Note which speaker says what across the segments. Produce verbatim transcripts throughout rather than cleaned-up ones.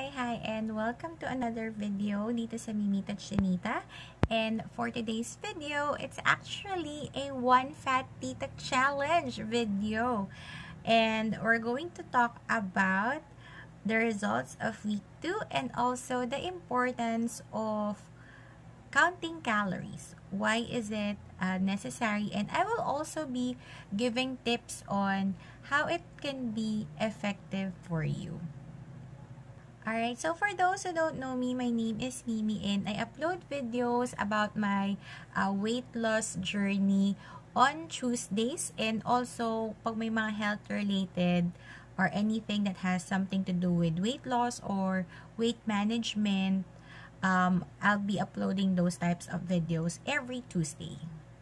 Speaker 1: Hi, hi, and welcome to another video dito sa Mimita Chinita. And for today's video, it's actually a One Fat Tita challenge video. And we're going to talk about the results of week two and also the importance of counting calories. Why is it uh, necessary? And I will also be giving tips on how it can be effective for you. Alright, so for those who don't know me, my name is Mimi and I upload videos about my uh, weight loss journey on Tuesdays, and also pag may mga health related or anything that has something to do with weight loss or weight management, um, I'll be uploading those types of videos every Tuesday.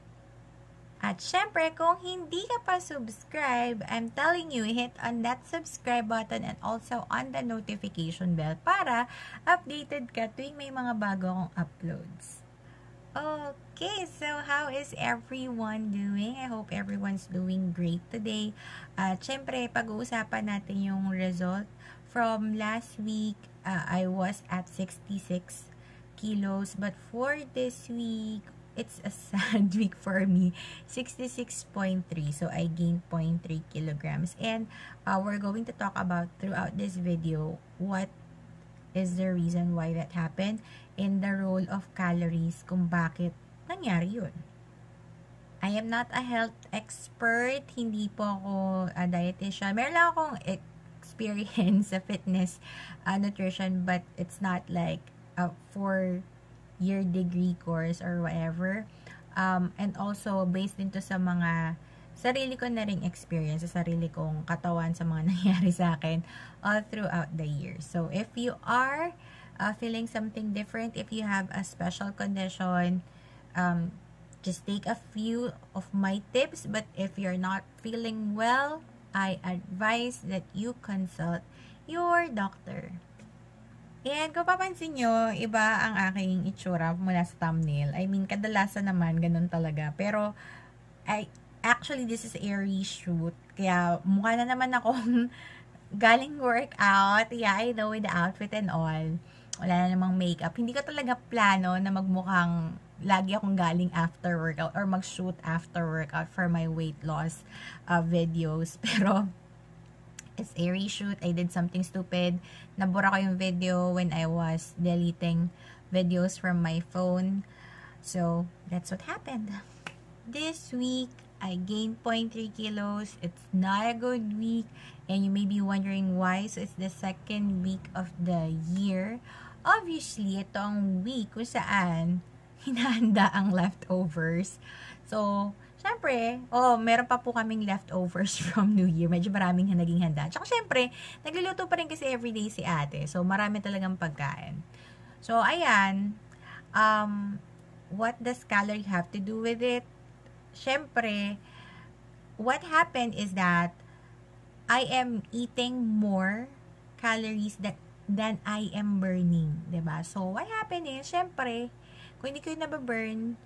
Speaker 1: At syempre, kung hindi ka pa subscribe, I'm telling you, hit on that subscribe button and also on the notification bell para updated ka tuwing may mga bago akong uploads. Okay, so how is everyone doing? I hope everyone's doing great today. At syempre, pag-uusapan natin yung result from last week. Uh, I was at sixty-six kilos, but for this week, it's a sad week for me. sixty-six point three. So, I gained zero point three kilograms. And uh, we're going to talk about throughout this video what is the reason why that happened and the role of calories kung bakit nangyari yun. I am not a health expert. Hindi po ako a dietitian. Meron lang akong experience sa fitness uh, nutrition, but it's not like uh, for year degree course or whatever, um, and also based din to sa mga sarili ko na ring experience, sa sarili kong katawan, sa mga nangyari sa akin all throughout the year. So if you are uh, feeling something different, if you have a special condition, um, just take a few of my tips. But if you're not feeling well, I advise that you consult your doctor. And kung papansin nyo, iba ang aking itsura mula sa thumbnail. I mean, kadalasan naman, ganun talaga. Pero, I, actually, this is a reshoot. Kaya, mukha na naman akong galing workout. Yeah, I know, with the outfit and all. Wala na namang makeup. Hindi ko talaga plano na magmukhang lagi akong galing after workout or mag-shoot after workout for my weight loss uh, videos. Pero, it's a reshoot. I did something stupid. Nabura ko yung video when I was deleting videos from my phone. So, that's what happened. This week, I gained zero point three kilos. It's not a good week. And you may be wondering why. So, it's the second week of the year. Obviously, ito ang week kung saan hinahanda ang leftovers. So, syempre, oh, meron pa po kaming leftovers from New Year. Medyo maraming naging handa. Tsaka syempre, nagluluto pa rin kasi everyday si ate. So, marami talagang pagkain. So, ayan. Um, what does calorie have to do with it? Syempre, what happened is that I am eating more calories that, than I am burning. Diba? So, what happened is, syempre, kung hindi ko yung nababurn,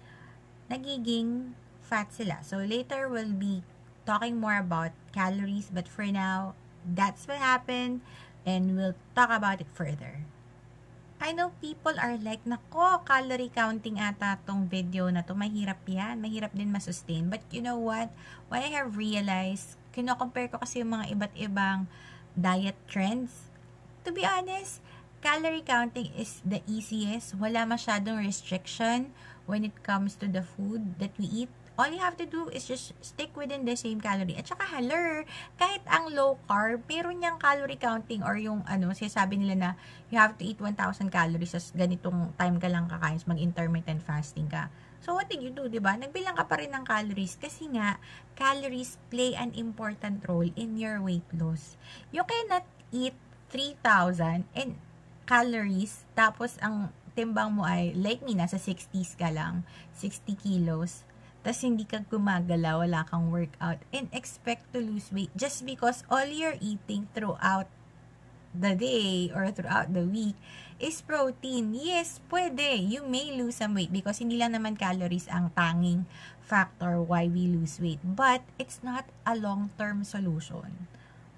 Speaker 1: nagiging fat sila. So, later we'll be talking more about calories. But for now, that's what happened. And we'll talk about it further. I know people are like, nako, calorie counting ata tong video na to. Mahirap yan. Mahirap din masustain. But you know what? What I have realized, kino-compare ko kasi yung mga iba't ibang diet trends. To be honest, calorie counting is the easiest. Wala masyadong restriction when it comes to the food that we eat. All you have to do is just stick within the same calorie. At saka, haler, kahit ang low carb, meron niyang calorie counting or yung ano, sinasabi nila na you have to eat one thousand calories sa ganitong time ka lang kakain, mag-intermittent fasting ka. So, what did you do, diba? Nagbilang ka pa rin ng calories kasi nga, calories play an important role in your weight loss. You cannot eat three thousand and calories, tapos ang timbang mo ay, like me, nasa sixties ka lang, sixty kilos, tas hindi ka gumagala, wala kang workout, and expect to lose weight just because all you're eating throughout the day or throughout the week is protein. Yes, pwede. You may lose some weight because hindi lang naman calories ang tanging factor why we lose weight. But it's not a long-term solution.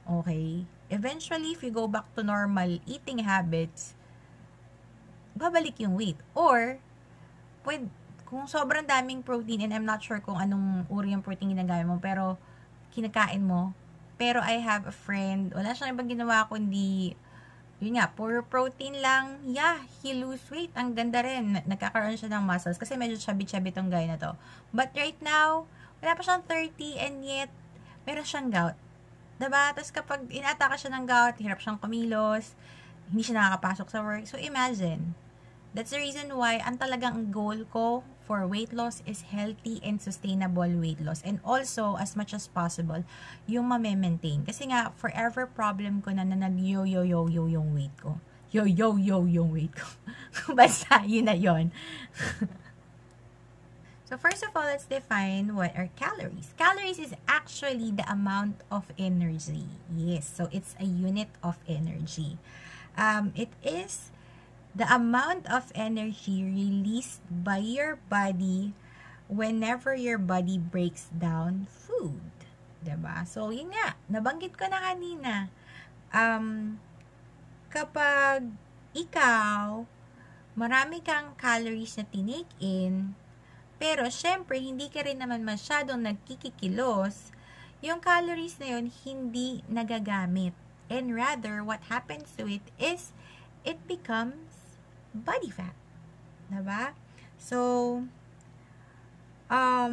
Speaker 1: okay, eventually, if you go back to normal eating habits, babalik yung weight. Or, pwede, kung sobrang daming protein, and I'm not sure kung anong uri yung protein ginagaya mo, pero kinakain mo, pero I have a friend, wala siyang ibang ginawa kundi, yun nga, pure protein lang, yeah, he lose weight, ang ganda rin, nagkakaroon siya ng muscles, kasi medyo chubby-chubby tong guy na to. But right now, wala pa siyang thirty, and yet, meron siyang gout. Diba? Tapos kapag inataka siya ng gout, hirap siyang kumilos, hindi siya nakakapasok sa work. So imagine, that's the reason why ang talagang goal ko for weight loss is healthy and sustainable weight loss. And also, as much as possible, yung ma-maintain. Kasi nga, forever problem ko na na nag-yo-yo-yo-yo yung weight ko. Yo-yo-yo yung weight ko. Basta, yun na yun. So, first of all, let's define what are calories. Calories is actually the amount of energy. Yes, so it's a unit of energy. Um, it is the amount of energy released by your body whenever your body breaks down food. Diba? So, yun nga. Nabanggit ko na kanina. Um, kapag ikaw, marami kang calories na tinake in, pero syempre, hindi ka rin naman masyadong nagkikikilos, yung calories na yun, hindi nagagamit. And rather, what happens to it is, it becomes body fat. Diba? So, um,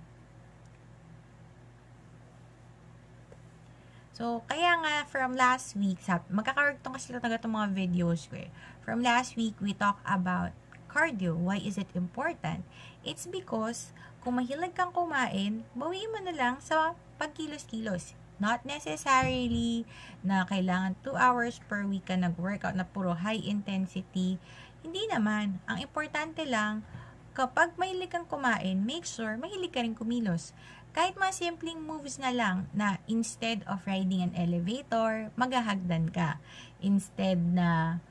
Speaker 1: so, kaya nga, from last week, magkakarugtong kasi talaga itong mga videos ko eh. From last week, we talk about cardio. Why is it important? It's because, kung mahilig kang kumain, bawiin mo na lang sa pagkilos-kilos. Not necessarily na kailangan two hours per week ka nag-workout na puro high intensity. Hindi naman. Ang importante lang, kapag mahilig kang kumain, make sure mahilig ka rin kumilos. Kahit mga simpleng moves na lang na instead of riding an elevator, maghahagdan ka. Instead na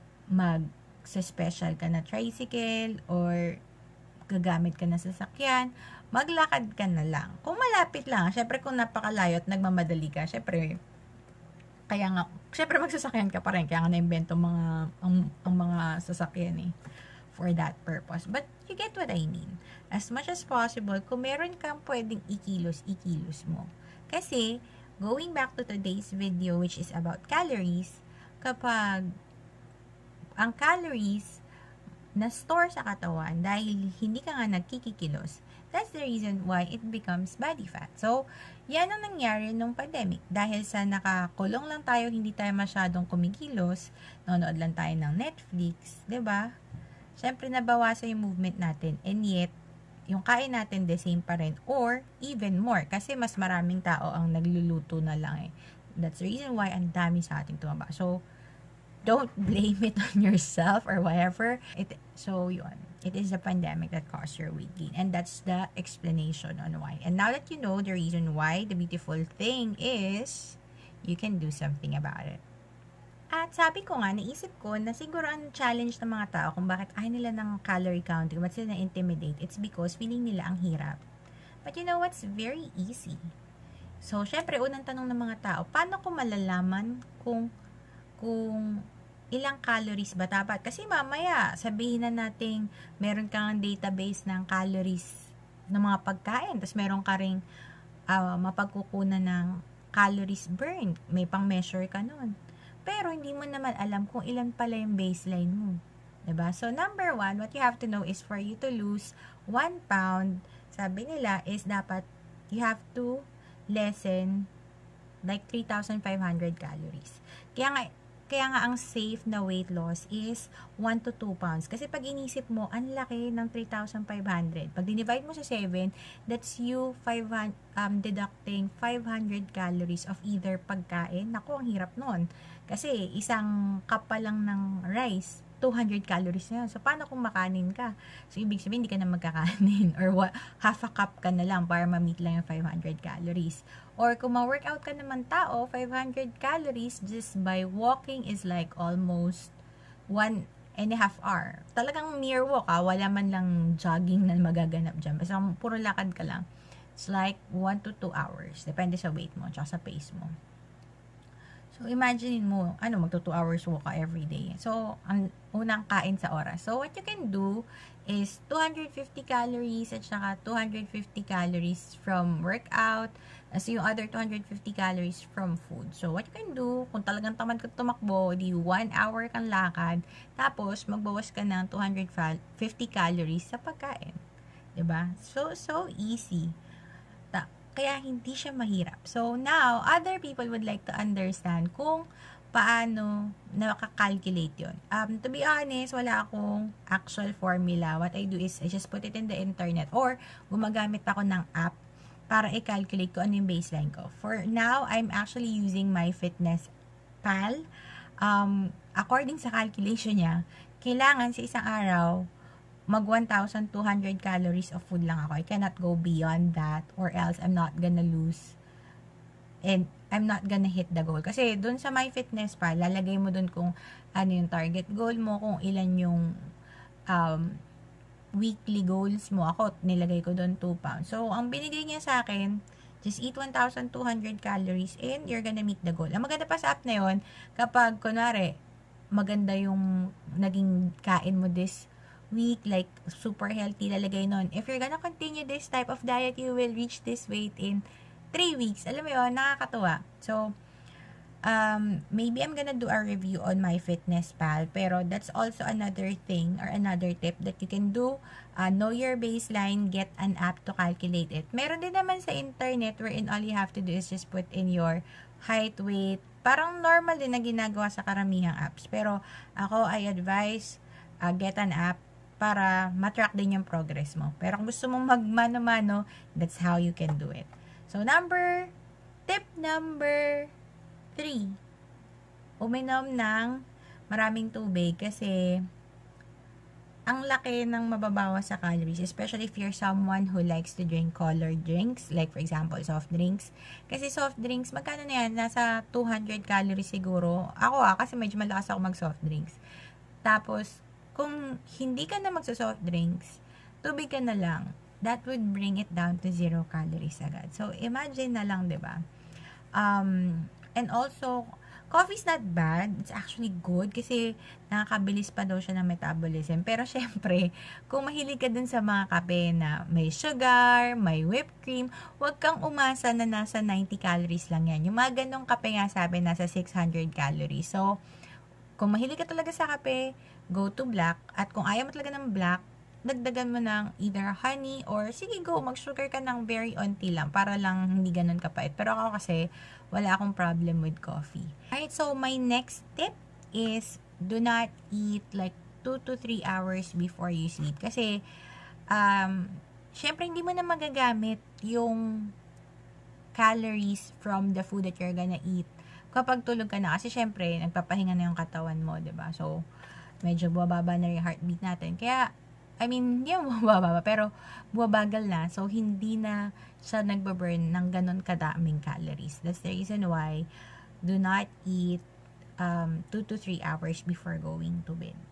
Speaker 1: mag-special ka na tricycle or gagamit ka na sasakyan, maglakad ka na lang. Kung malapit lang, syempre kung napakalayo at nagmamadali ka, syempre, kaya nga, syempre magsasakyan ka pa rin, kaya nga na-invento mga, ang, ang mga sasakyan eh, for that purpose. But, you get what I mean. As much as possible, kung meron kang pwedeng ikilos, ikilos mo. Kasi, going back to today's video, which is about calories, kapag ang calories na-store sa katawan dahil hindi ka nga nagkikikilos, that's the reason why it becomes body fat. So, yan ang nangyari nung pandemic. Dahil sa nakakulong lang tayo, hindi tayo masyadong kumikilos, nanonood lang tayo ng Netflix, ba? Diba? Siyempre, nabawasan yung movement natin. And yet, yung kain natin the same pa rin or even more. Kasi mas maraming tao ang nagluluto na lang eh. That's the reason why ang dami sa ating tumaba. So, don't blame it on yourself or whatever. It, so, yun. It is the pandemic that caused your weight gain. And that's the explanation on why. And now that you know the reason why, the beautiful thing is, you can do something about it. At sabi ko nga, naisip ko na siguro ang challenge ng mga tao kung bakit ayaw nila ng calorie counting, ba't sila na-intimidate, it's because feeling nila ang hirap. But you know what's very easy? So, syempre, unang tanong ng mga tao, paano ko malalaman kung kung ilang calories ba dapat? Kasi mamaya, sabihin na natin, meron kang database ng calories ng mga pagkain. Tapos meron ka ring uh, mapagkukunan ng calories burned. May pang-measure ka nun. Pero hindi mo naman alam kung ilan pala yung baseline mo. Diba? So, number one, what you have to know is for you to lose one pound, sabi nila, is dapat you have to lessen like three thousand five hundred calories. Kaya nga, Kaya nga, ang safe na weight loss is one to two pounds. Kasi pag inisip mo, ang laki ng three thousand five hundred. Pag dinivide mo sa seven, that's you five hundred, um, deducting five hundred calories of either pagkain. Naku, ang hirap nun. Kasi isang cup pa lang ng rice, two hundred calories na yun. So, paano kung makanin ka? So, ibig sabihin, hindi ka na magkakanin. Or what, half a cup ka na lang para ma-meet lang yung five hundred calories. Or kung ma-workout ka naman tao, five hundred calories just by walking is like almost one and a half hour. Talagang mere walk, ah. Wala man lang jogging na magaganap dyan. Basta puro lakad ka lang. It's like one to two hours. Depende sa weight mo, tsaka sa pace mo. So, imagine mo, ano, magto two hours walk ka every day. So, ang unang kain sa oras. So, what you can do is two hundred fifty calories at saka two hundred fifty calories from workout. So, yung other two hundred fifty calories from food. So, what you can do, kung talagang tamad ka tumakbo, di one hour kang lakad, tapos magbawas ka ng two hundred fifty calories sa pagkain. Diba? So, so easy. Ta kaya hindi siya mahirap. So, now, other people would like to understand kung paano nakakalculate yun. Um, to be honest, wala akong actual formula. What I do is, I just put it in the internet or gumagamit ako ng app para i-calculate ko ano yung baseline ko. For now, I'm actually using MyFitnessPal. Um, according sa calculation niya, kailangan sa isang araw, mag one thousand two hundred calories of food lang ako. I cannot go beyond that or else I'm not gonna lose and I'm not gonna hit the goal. Kasi dun sa MyFitnessPal, lalagay mo dun kung ano yung target goal mo, kung ilan yung um, weekly goals mo. Ako, nilagay ko dun two pounds. So, ang binigay niya sa akin, just eat one thousand two hundred calories and you're gonna meet the goal. Ang maganda pa sa app na yun, kapag, kunwari, maganda yung naging kain mo this week, like super healthy, lalagay nun. If you're gonna continue this type of diet, you will reach this weight in three weeks. Alam mo yun, nakakatuwa. So, um, maybe I'm gonna do a review on MyFitnessPal, pero that's also another thing or another tip that you can do. Uh, know your baseline, get an app to calculate it. Meron din naman sa internet wherein all you have to do is just put in your height, weight. Parang normal din na ginagawa sa karamihang apps. Pero ako, I advise uh, get an app para matrack din yung progress mo. Pero kung gusto mong magmano-mano, that's how you can do it. So, number, tip number three. Uminom ng maraming tubig kasi ang laki ng mababawas sa calories, especially if you're someone who likes to drink colored drinks, like for example, soft drinks. Kasi soft drinks, magkano na yan? Nasa two hundred calories siguro. Ako ah, kasi medyo malakas ako mag-soft drinks. Tapos, kung hindi ka na magsa-soft drinks, tubig ka na lang. That would bring it down to zero calories agad. So, imagine na lang, diba? Um, and also, coffee's not bad. It's actually good kasi nakakabilis pa daw siya ng metabolism. Pero, syempre, kung mahilig ka dun sa mga kape na may sugar, may whipped cream, huwag kang umasa na nasa ninety calories lang yan. Yung mga ganong kape nga sabi, nasa six hundred calories. So, kung mahilig ka talaga sa kape, go to black. At kung ayaw mo talaga ng black, dagdagan mo ng either honey or sige go, mag-sugar ka ng very onti lang para lang hindi ganun kapait. Pero ako kasi, wala akong problem with coffee. Alright, so my next tip is do not eat like two to three hours before you sleep. Kasi, um, syempre hindi mo na magagamit yung calories from the food that you're gonna eat kapag tulog ka na. Kasi syempre, nagpapahinga na yung katawan mo, diba? So, medyo buwababa na yung heartbeat natin. Kaya, I mean, hindi yung buwababa, pero buwabagal na. So, hindi na siya nagbaburn ng ganun kadaming calories. That's the reason why do not eat um, two to three hours before going to bed.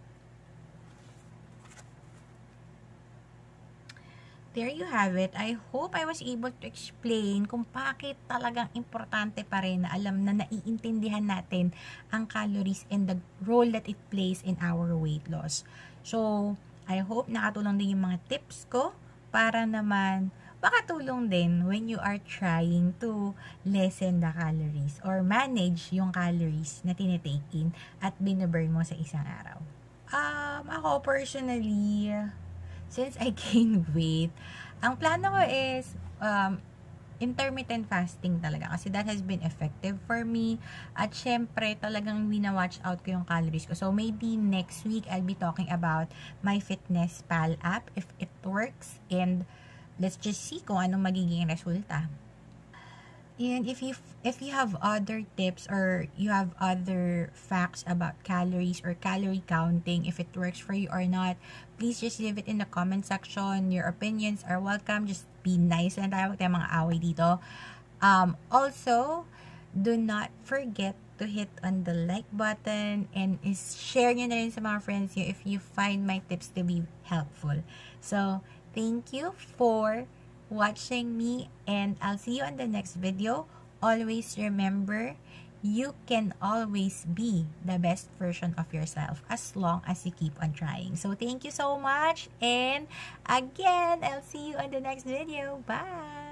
Speaker 1: There you have it. I hope I was able to explain kung bakit talagang importante pa rin na alam na naiintindihan natin ang calories and the role that it plays in our weight loss. So, I hope nakatulong din yung mga tips ko para naman makatulong din when you are trying to lessen the calories or manage yung calories na tinitake in at binaburn mo sa isang araw. Um, ako personally, since I gained weight, ang plano ko is um, intermittent fasting talaga kasi that has been effective for me. At syempre, talagang wina-watch out ko yung calories ko. So, maybe next week, I'll be talking about MyFitnessPal app if it works. And let's just see kung anong magiging resulta. And if you if you have other tips or you have other facts about calories or calorie counting, if it works for you or not, please just leave it in the comment section. Your opinions are welcome. Just be nice and tayo, huwag tayong mga away dito. Um, also, do not forget to hit on the like button and is share nyo na rin sa mga friends nyo if you find my tips to be helpful. So, thank you for watching me and I'll see you on the next video. Always remember, you can always be the best version of yourself as long as you keep on trying. So thank you so much, and again, I'll see you on the next video. Bye!